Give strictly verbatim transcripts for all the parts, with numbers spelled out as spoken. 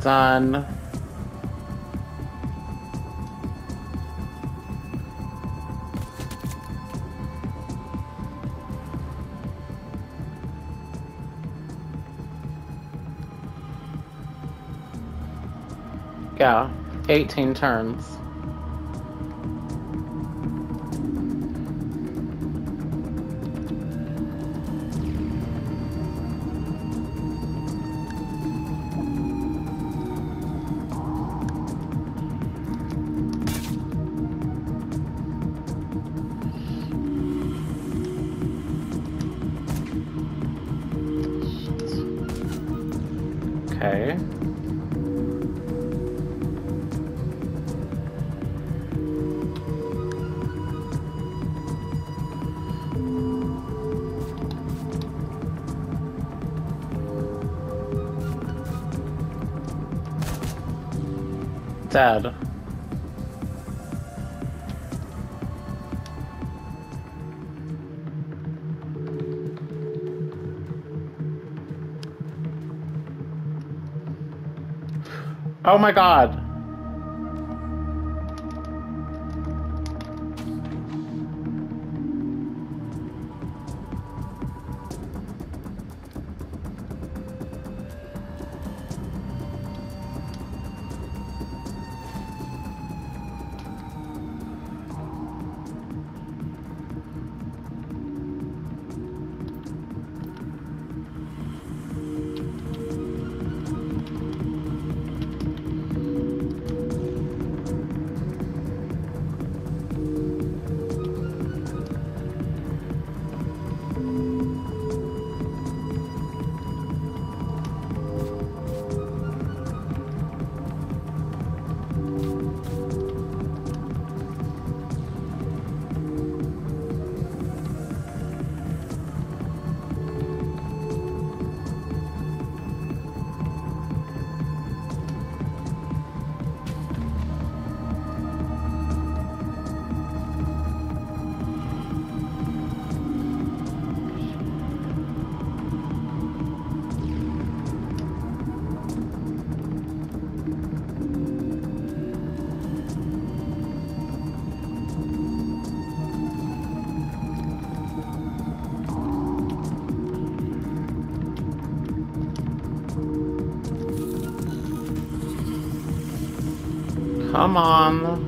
done. Yeah, eighteen turns. Okay. Dead. Oh my god. Come on.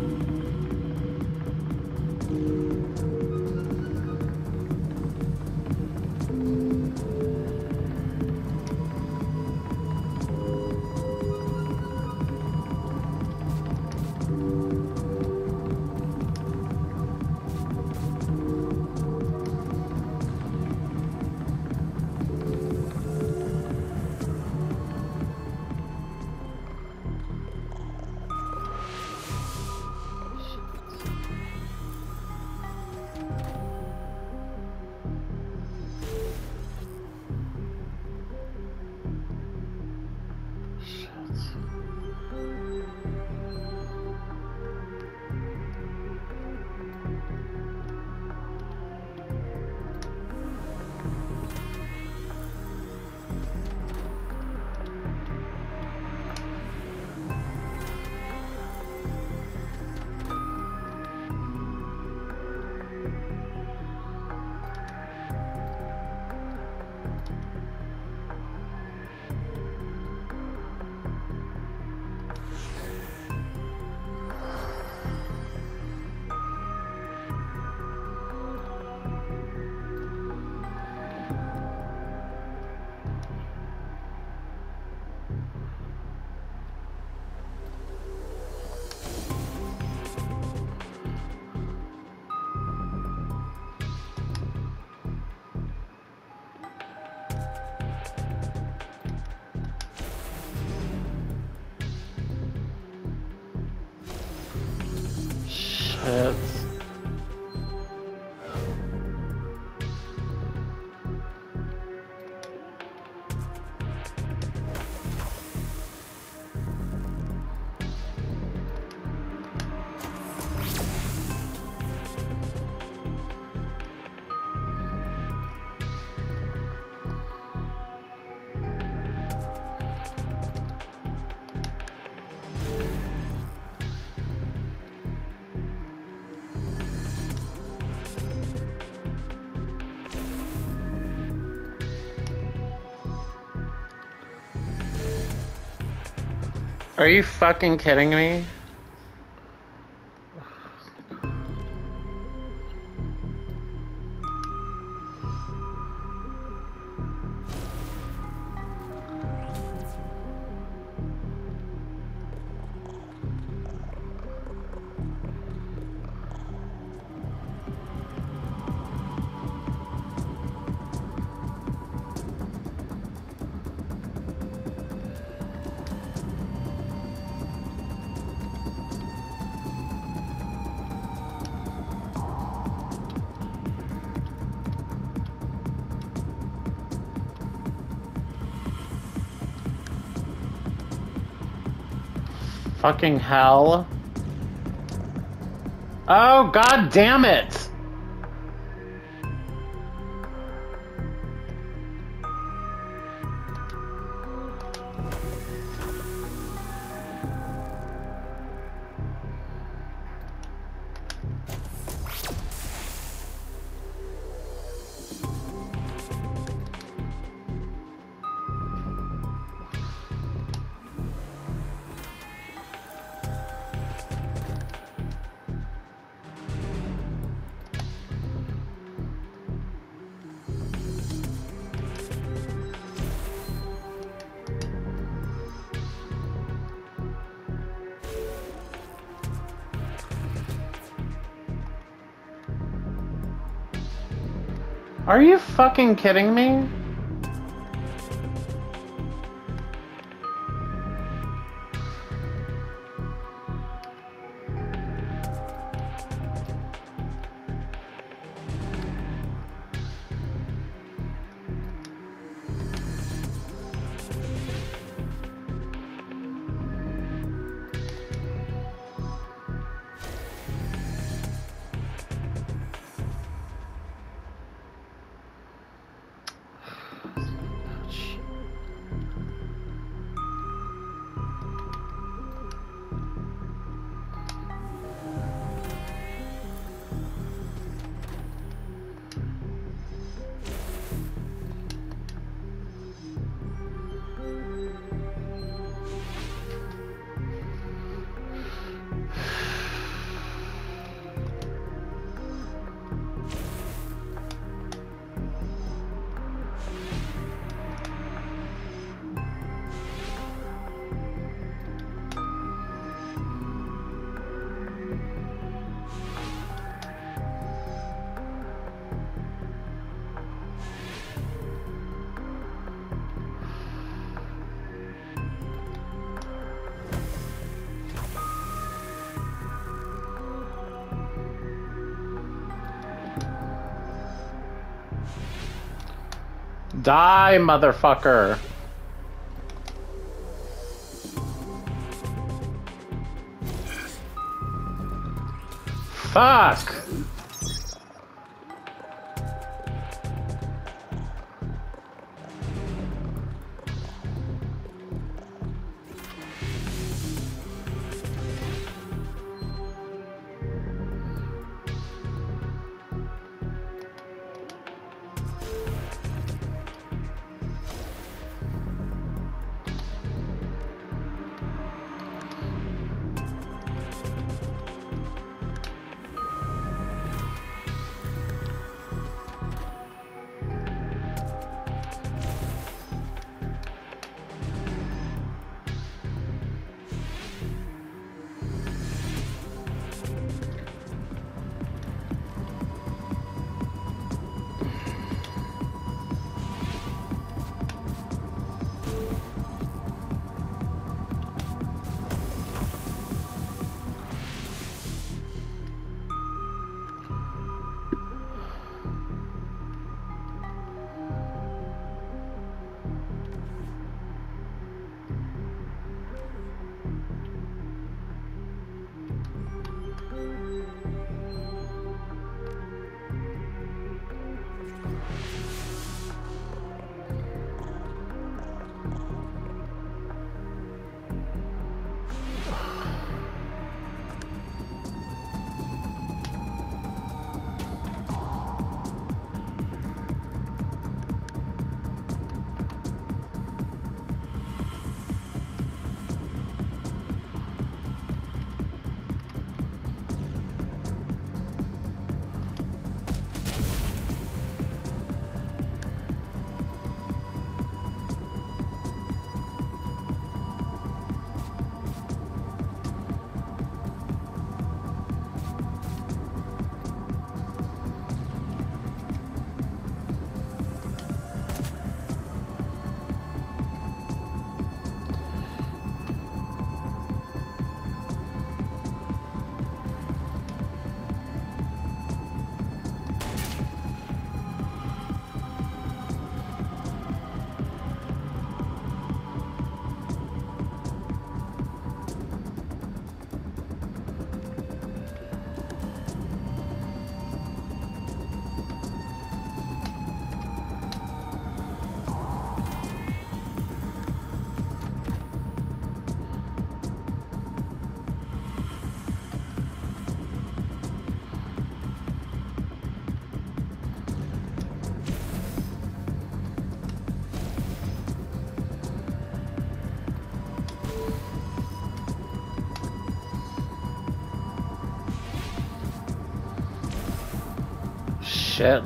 Shit. Are you fucking kidding me? Fucking hell. Oh, god damn it! Are you fucking kidding me? Die, motherfucker. Fuck. Shit.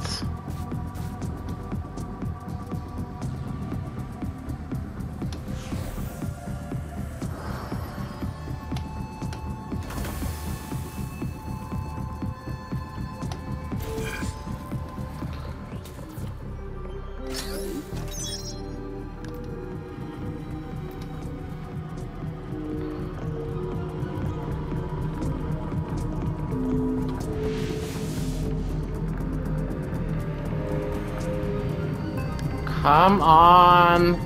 Come on.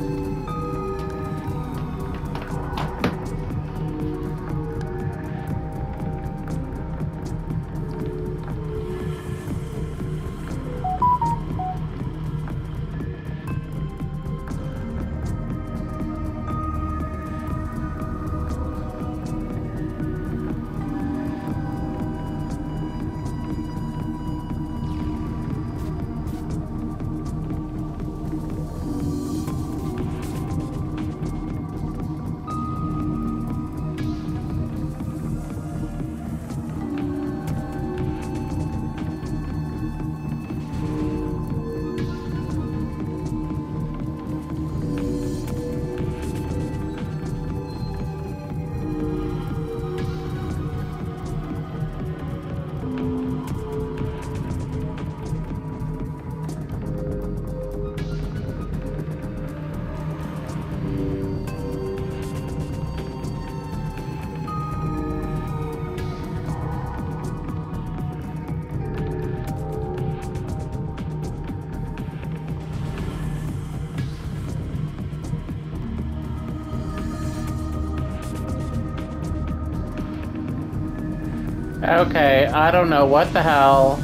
Okay, I don't know what the hell.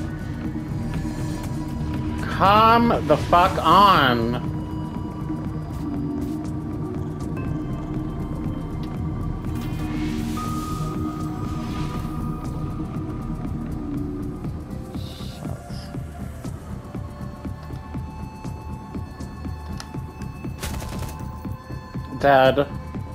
Come the fuck on. Dead.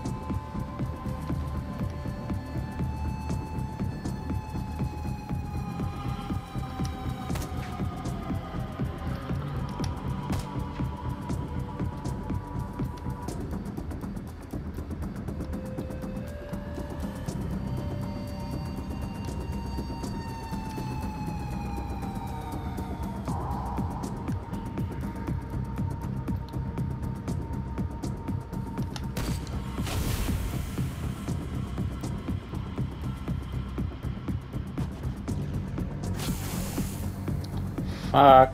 Fuck.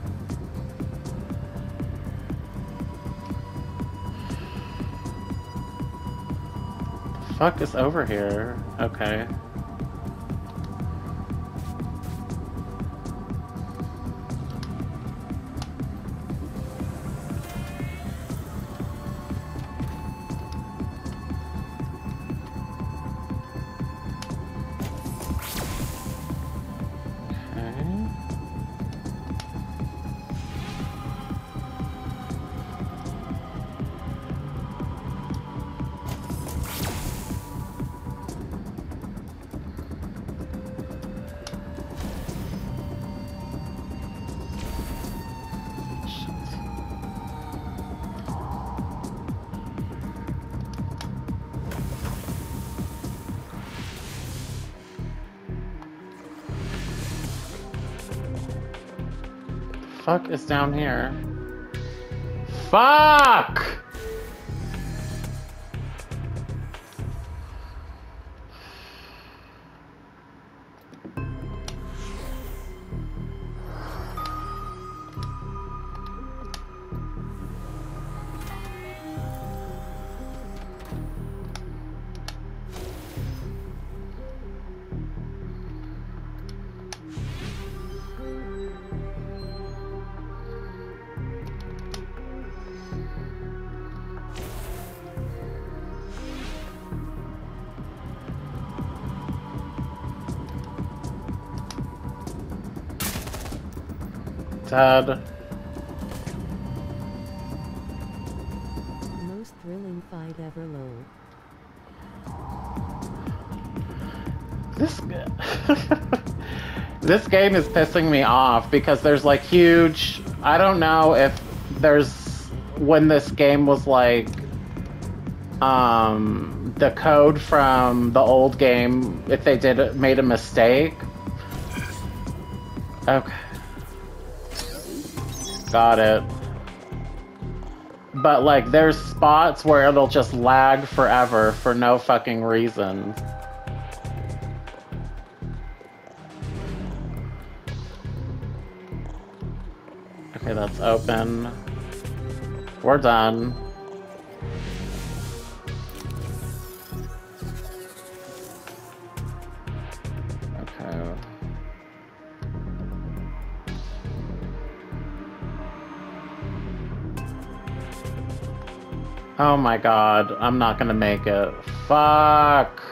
The fuck is over here? Okay. Fuck is down here? Fuck! Dead. Most thrilling fight ever, low. This This game is pissing me off because there's like huge... I don't know if there's... When this game was like... Um... The code from the old game, if they did made a mistake. Okay. Got it. But like there's spots where it'll just lag forever for no fucking reason. Okay, that's open. We're done. Okay. Oh my god, I'm not gonna make it. Fuck!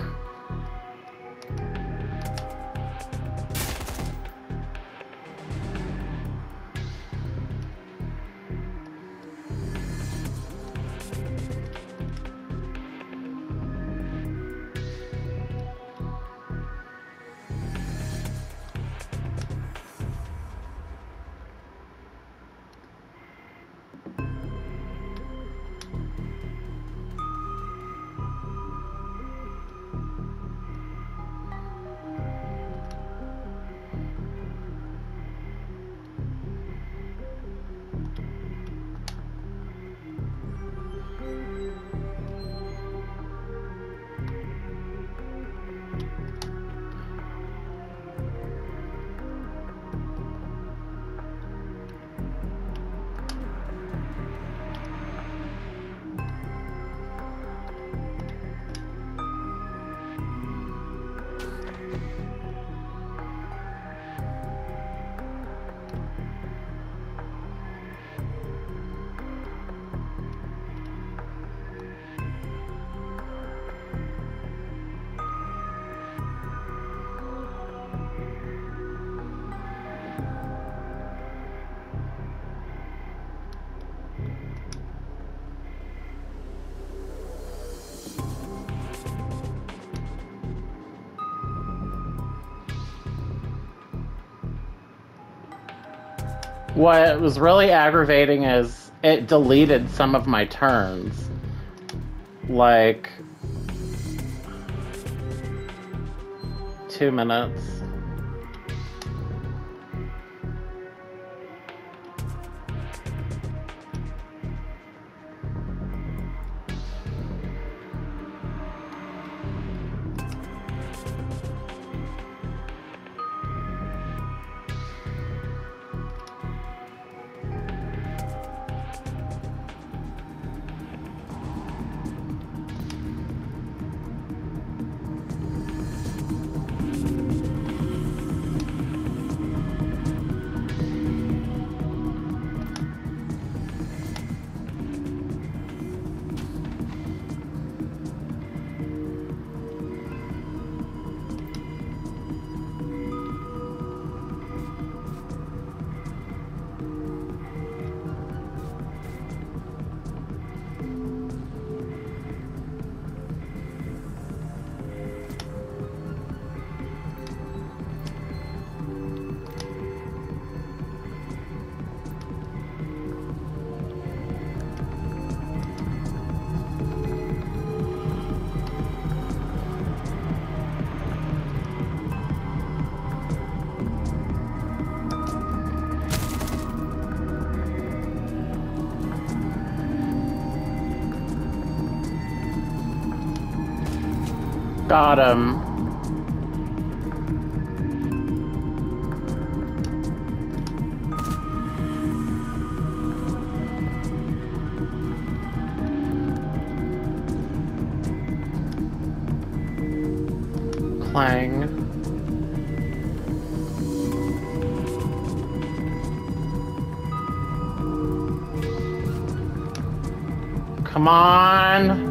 What was really aggravating is it deleted some of my turns. Like... Two minutes. Got him. Clang. Come on.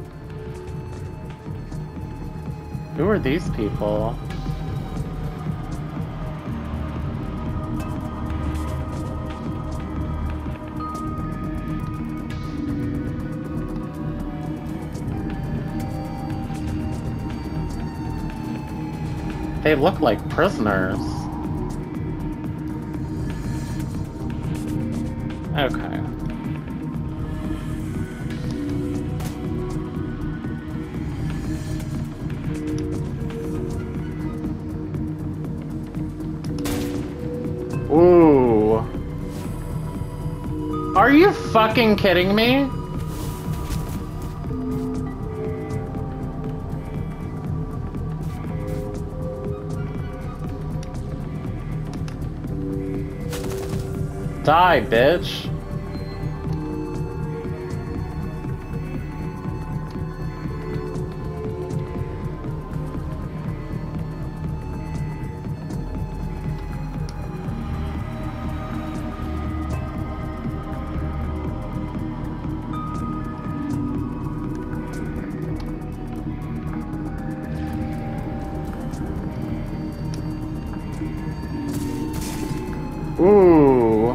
Who are these people? They look like prisoners. Okay. Ooh. Are you fucking kidding me? Die, bitch. Ooh.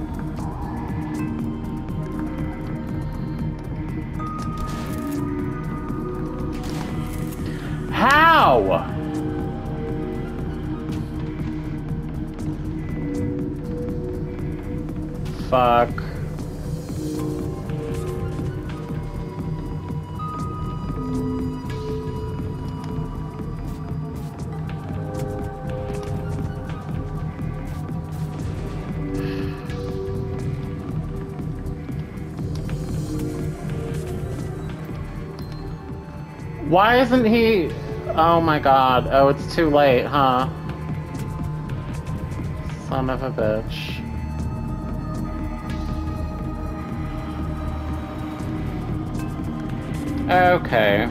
How? Fuck. Why isn't he... Oh my god. Oh, it's too late, huh? Son of a bitch. Okay.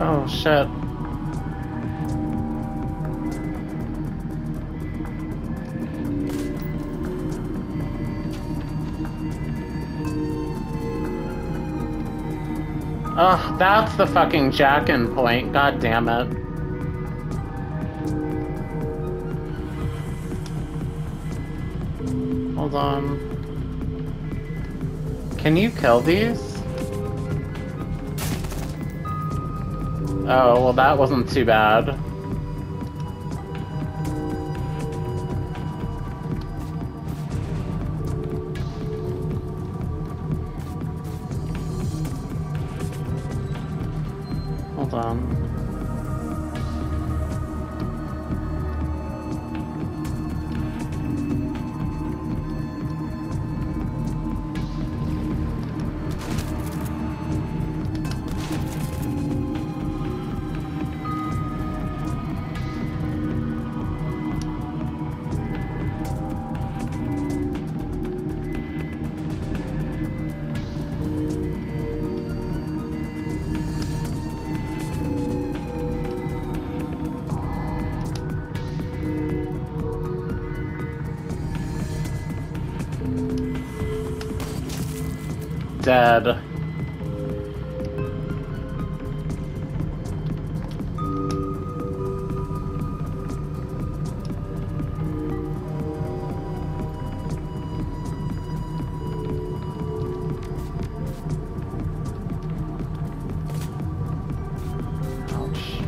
Oh, shit. Ugh, that's the fucking jack-in point. God damn it. Hold on. Can you kill these? Oh, well that wasn't too bad. Hold on. Dead. Ouch.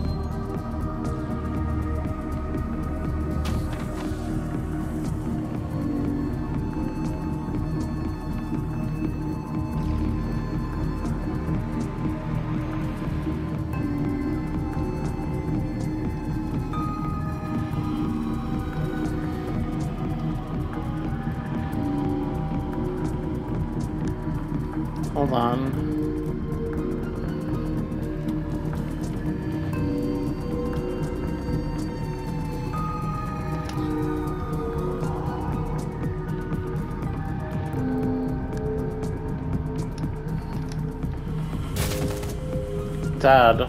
Hold on. Dead.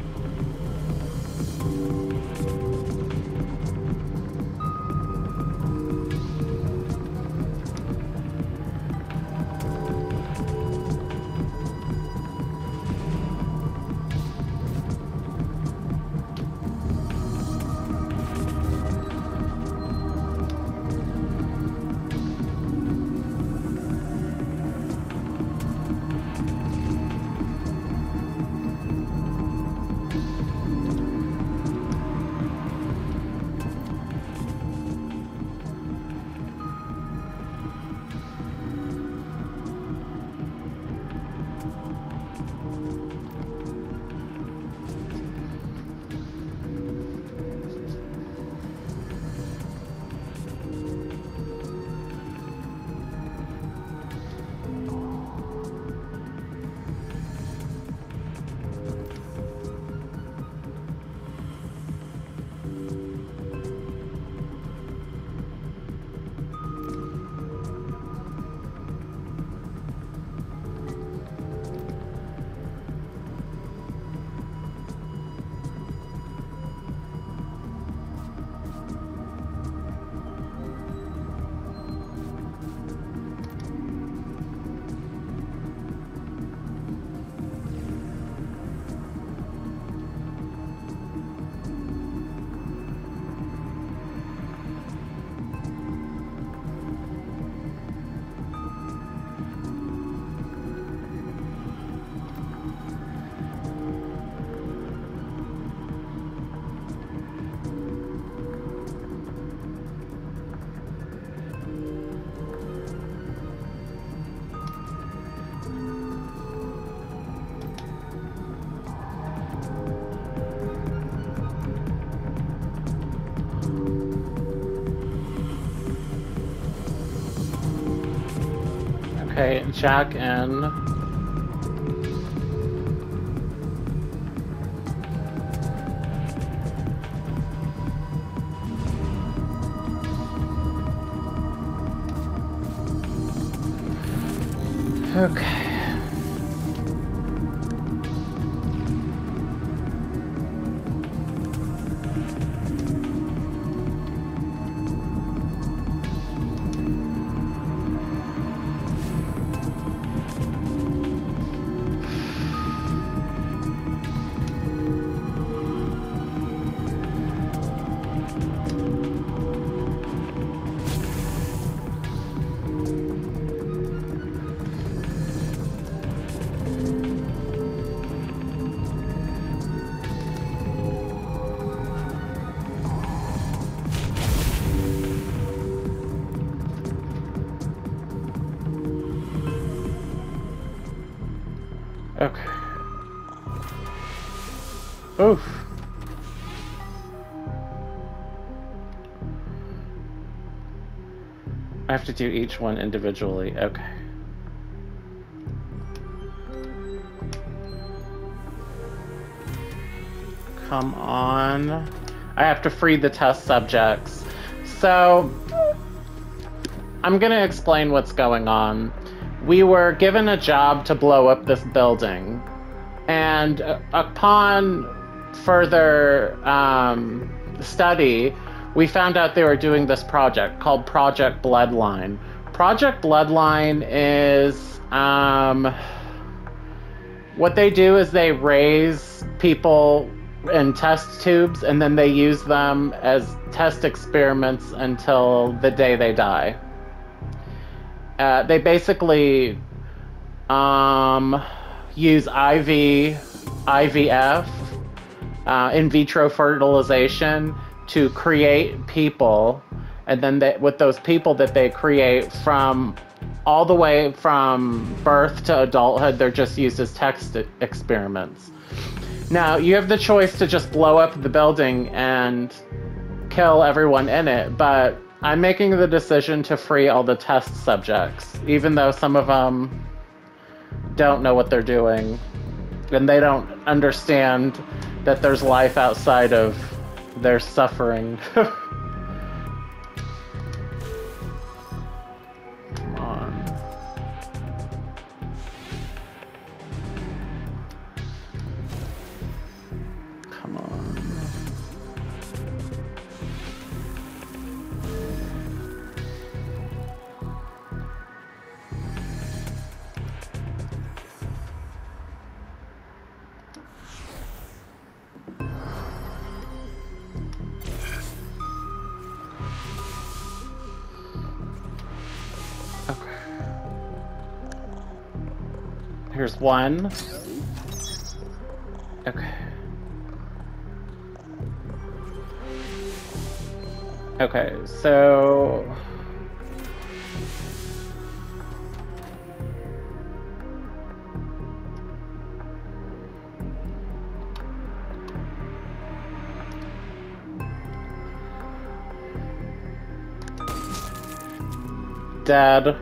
Okay, jack in. Okay. Okay. Oof. I have to do each one individually. Okay. Come on. I have to free the test subjects. So, I'm gonna explain what's going on. We were given a job to blow up this building. And upon further um, study, we found out they were doing this project called Project Bloodline. Project Bloodline is... Um, what they do is they raise people in test tubes, and then they use them as test experiments until the day they die. Uh, they basically um, use I V, I V F, uh, in vitro fertilization to create people, and then they, with those people that they create from all the way from birth to adulthood, they're just used as test experiments. Now, you have the choice to just blow up the building and kill everyone in it, but I'm making the decision to free all the test subjects, even though some of them don't know what they're doing, and they don't understand that there's life outside of their suffering. Come on. Come on. Here's one. Okay. Okay, so... Dead.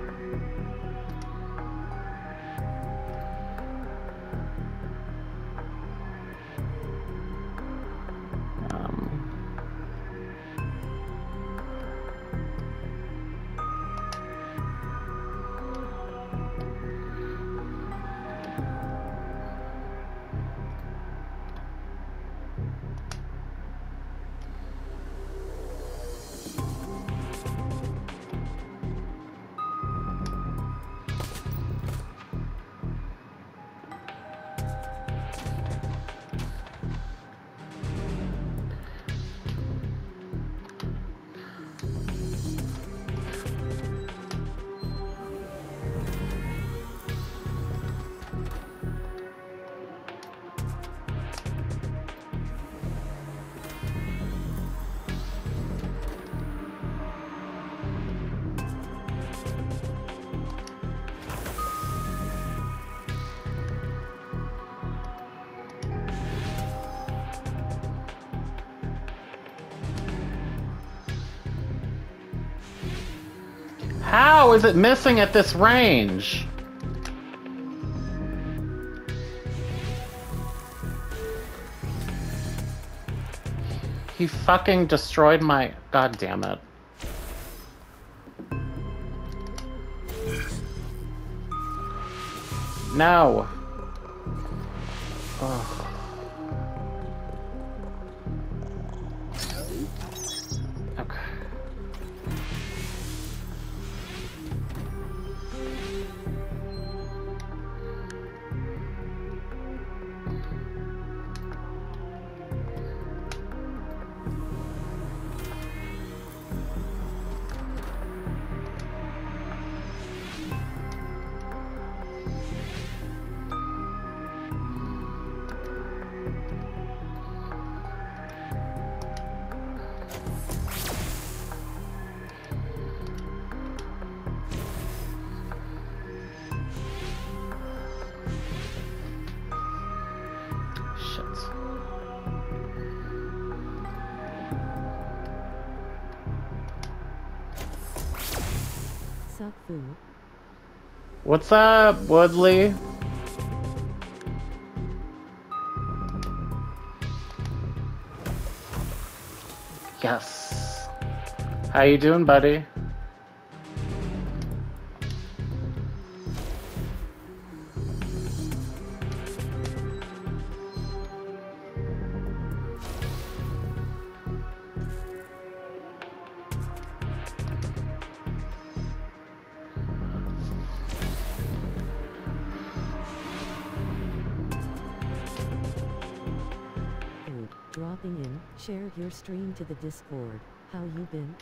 How is it missing at this range? He fucking destroyed my... God damn it. No. Ugh. Okay. Shit. Suck food. What's up, Woodley? Yes. How you doing, buddy? Dropping in, share your stream to the Discord. How you been?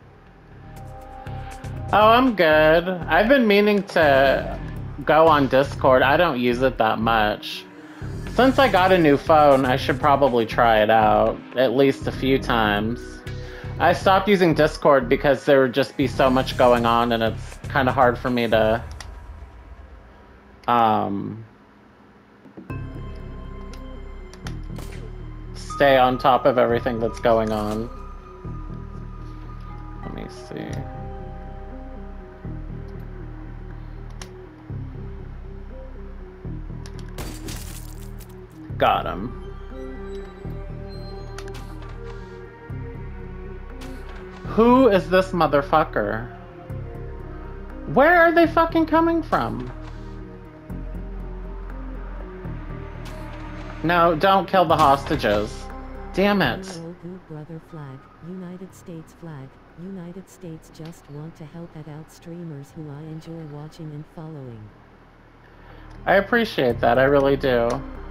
Oh, I'm good. I've been meaning to go on Discord. I don't use it that much. Since I got a new phone, I should probably try it out at least a few times. I stopped using Discord because there would just be so much going on and it's kind of hard for me to um stay on top of everything that's going on. Let me see. Got him. Who is this motherfucker? Where are they fucking coming from? No, don't kill the hostages. Damn it. Hello, good brother flag, United States flag. United States just want to help out streamers who I enjoy watching and following. I appreciate that, I really do.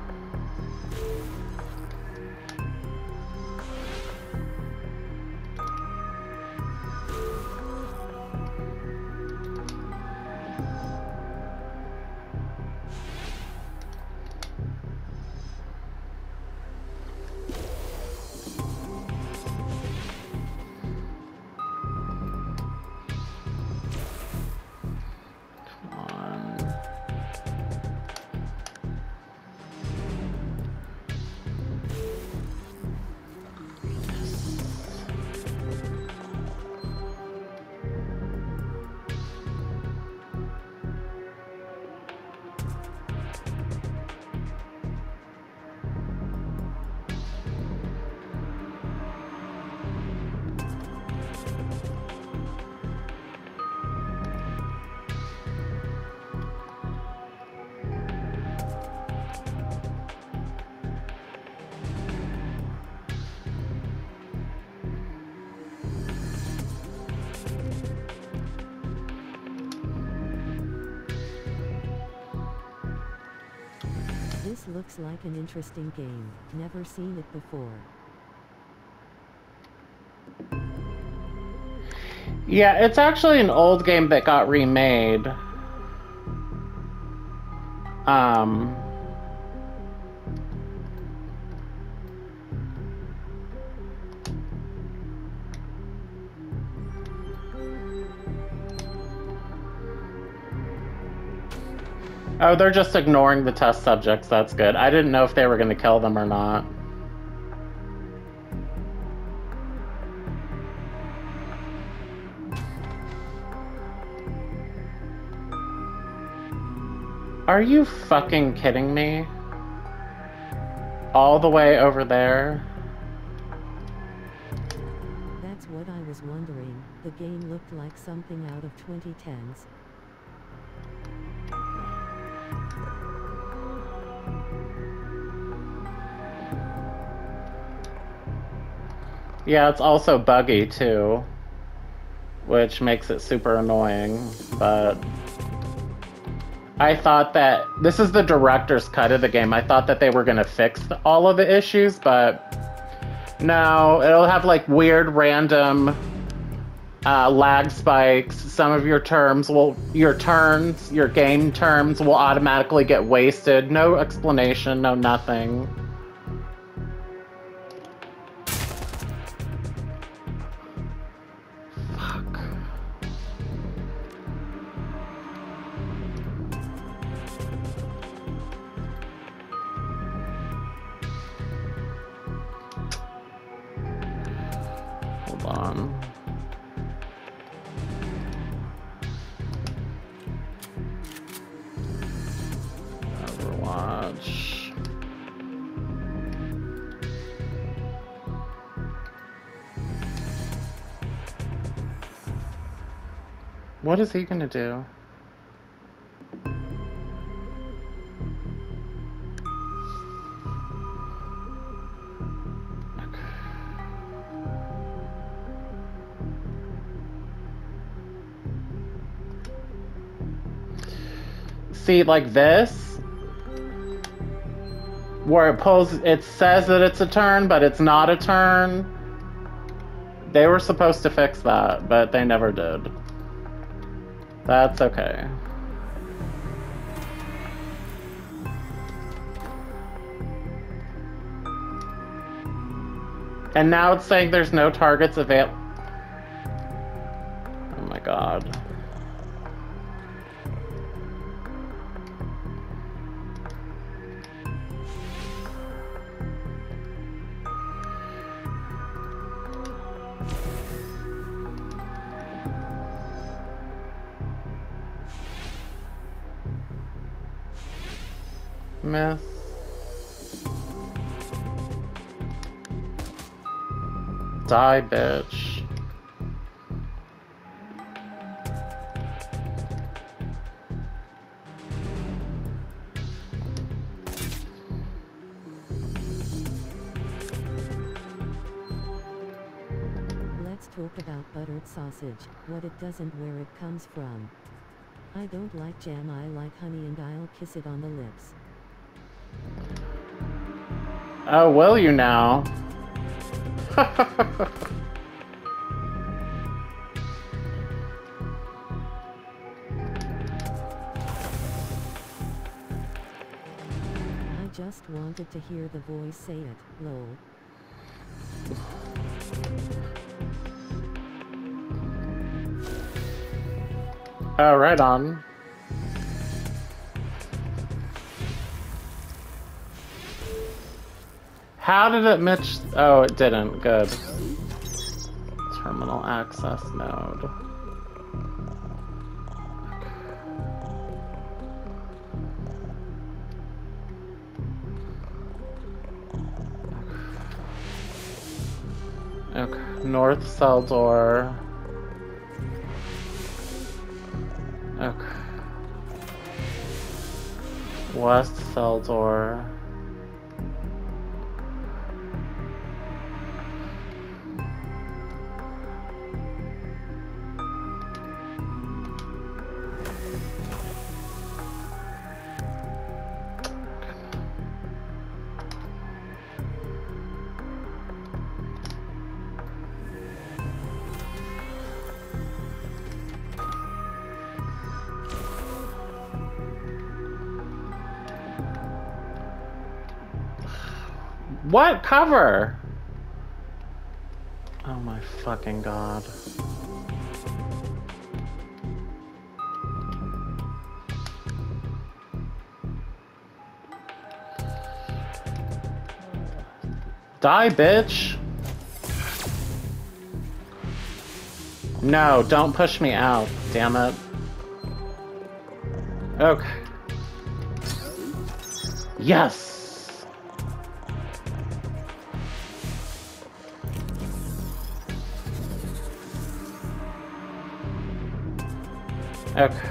This looks like an interesting game. Never seen it before. Yeah, it's actually an old game that got remade. Um... Oh, they're just ignoring the test subjects. That's good. I didn't know if they were going to kill them or not. Are you fucking kidding me? All the way over there? That's what I was wondering. The game looked like something out of twenty tens. Yeah, it's also buggy too, which makes it super annoying, but I thought that this is the director's cut of the game. I thought that they were going to fix the, all of the issues, but no, it'll have like weird random uh, lag spikes. Some of your terms will, your turns, your game terms will automatically get wasted. No explanation, no nothing. Hold on. Overwatch. What is he gonna do? See, like this, where it pulls, it says that it's a turn, but it's not a turn. They were supposed to fix that, but they never did. That's okay. And now it's saying there's no targets available. Oh my god. Miss. Die, bitch. Let's talk about buttered sausage, what it does and where it comes from. I don't like jam, I like honey, and I'll kiss it on the lips. Oh, will you now? I just wanted to hear the voice say it, lol. Oh, right on. How did it mitch? Oh, it didn't. Good. Terminal access node. Okay. North cell door. Okay. West cell door. What cover? Oh my fucking god. Die, bitch. No, don't push me out, damn it. Okay. Yes. Okay.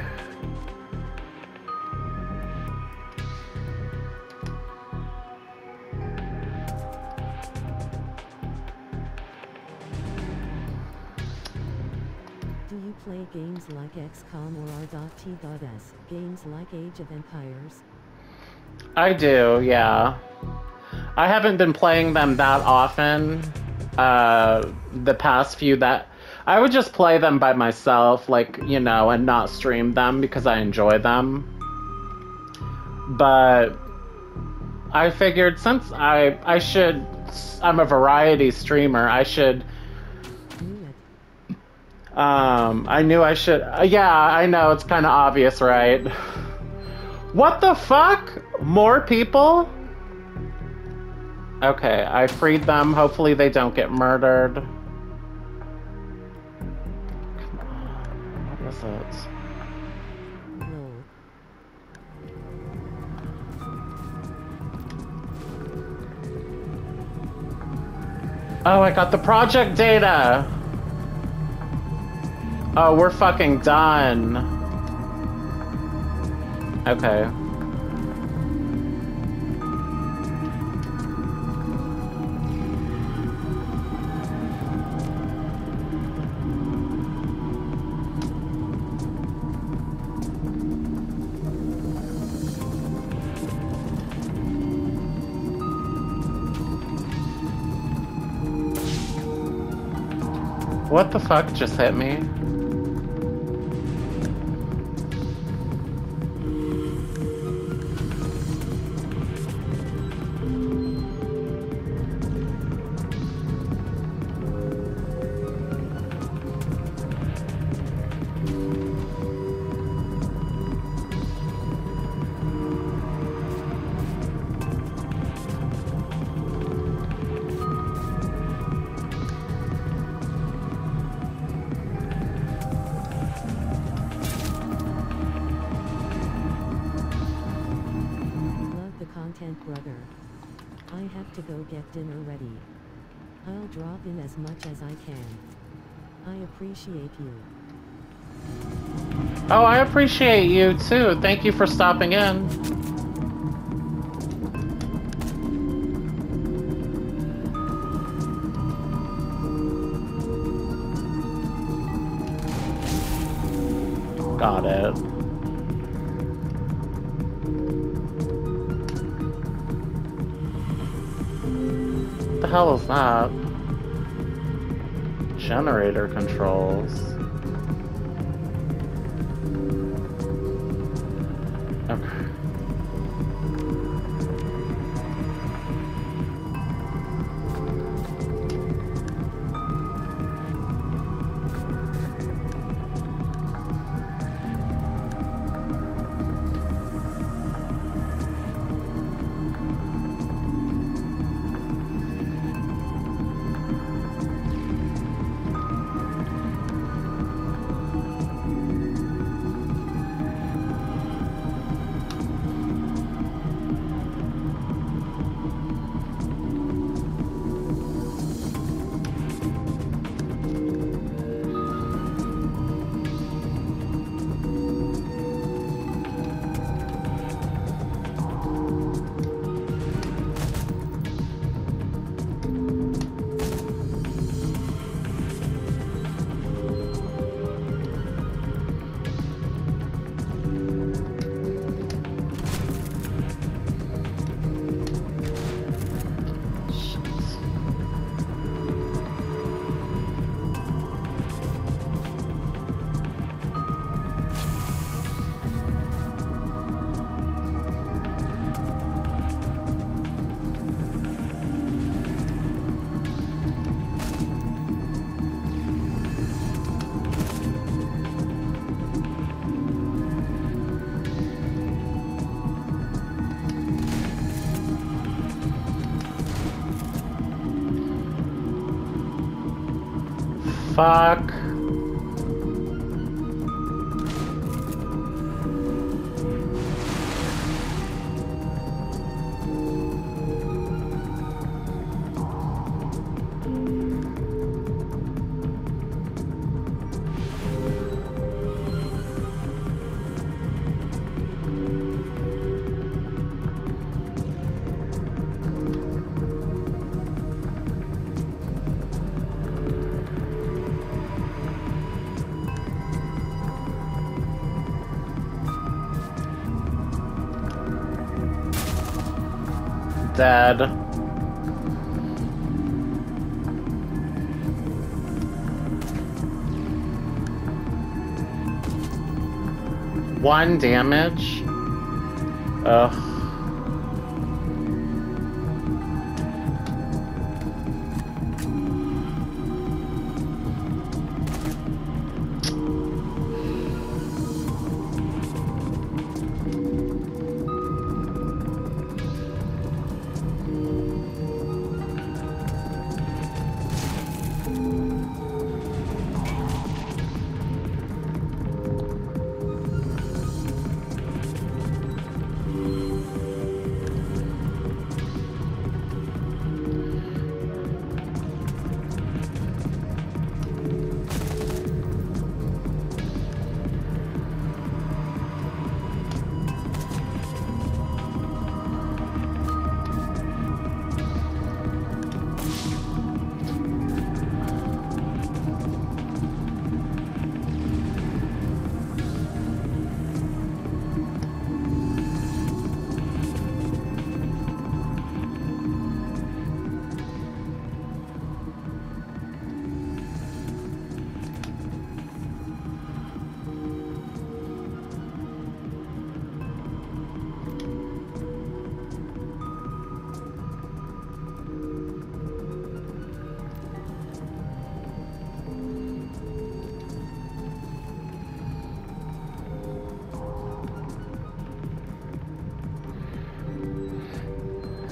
Do you play games like X COM or R T S, games like Age of Empires? I do, yeah. I haven't been playing them that often. Uh, the past few that... I would just play them by myself, like, you know, and not stream them because I enjoy them. But I figured since I I should... I'm a variety streamer, I should... Um, I knew I should... Uh, yeah, I know, it's kind of obvious, right? What the fuck? More people? Okay, I freed them. Hopefully they don't get murdered. is it? Lol. Oh, I got the project data! Oh, we're fucking done. Okay. What the fuck just hit me? Brother. I have to go get dinner ready. I'll drop in as much as I can. I appreciate you. Oh, I appreciate you too. Thank you for stopping in. Got it. What the hell is that? Generator controls. Okay. Fuck. Dead. One damage. Ugh.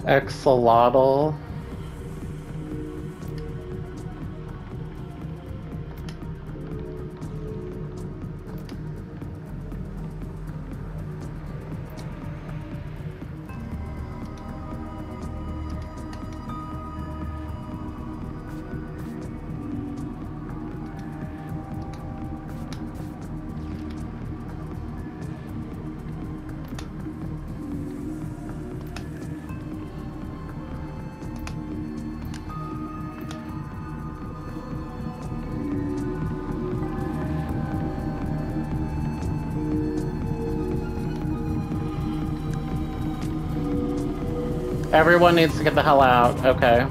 Axolotl. Everyone needs to get the hell out. Okay.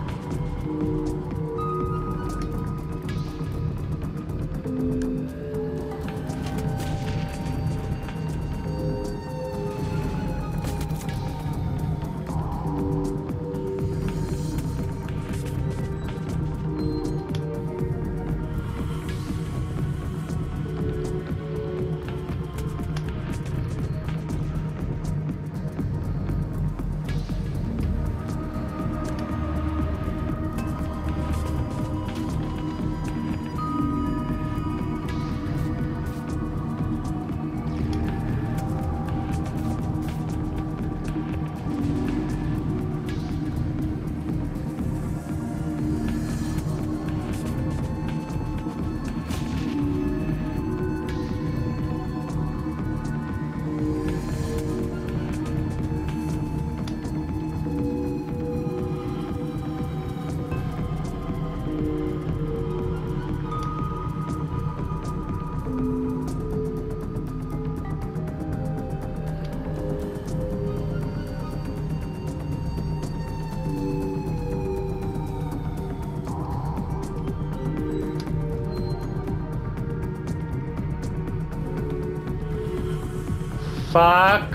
Fuck.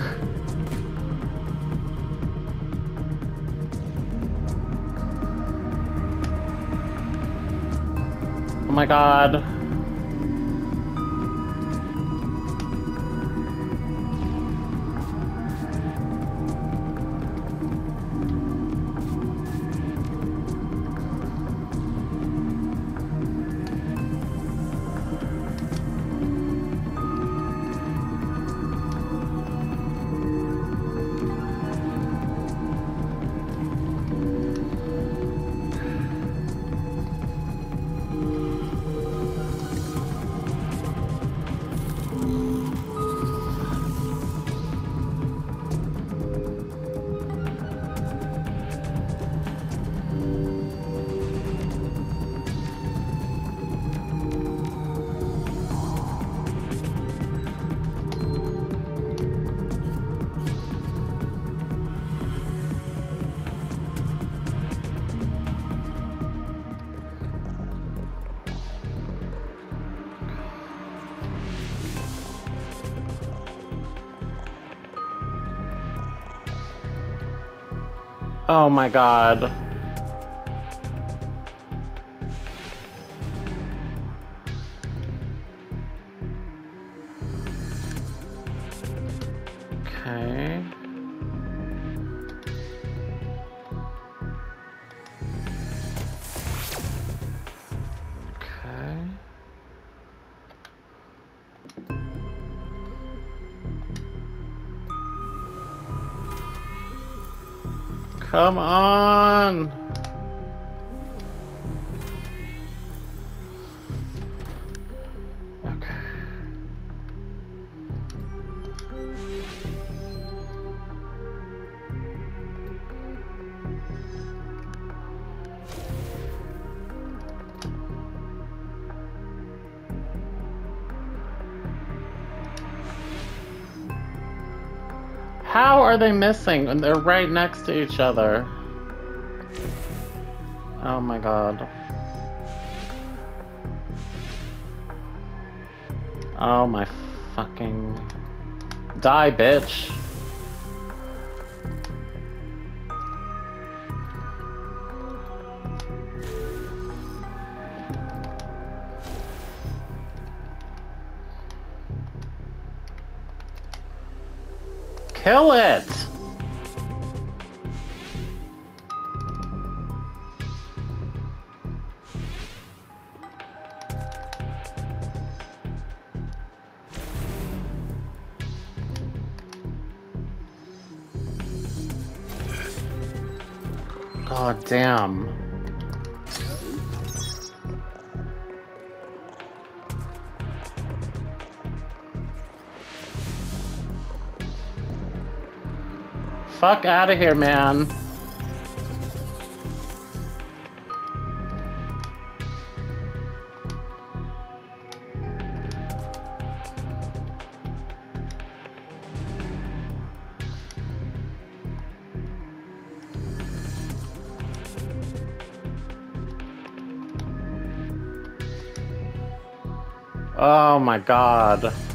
Oh my god. Oh my god. Okay. Okay. Come on! Okay. How are they missing when they're right next to each other? Oh my god. Oh my fucking... Die, bitch. Kill it! God damn. Fuck out of here, man. Oh my god.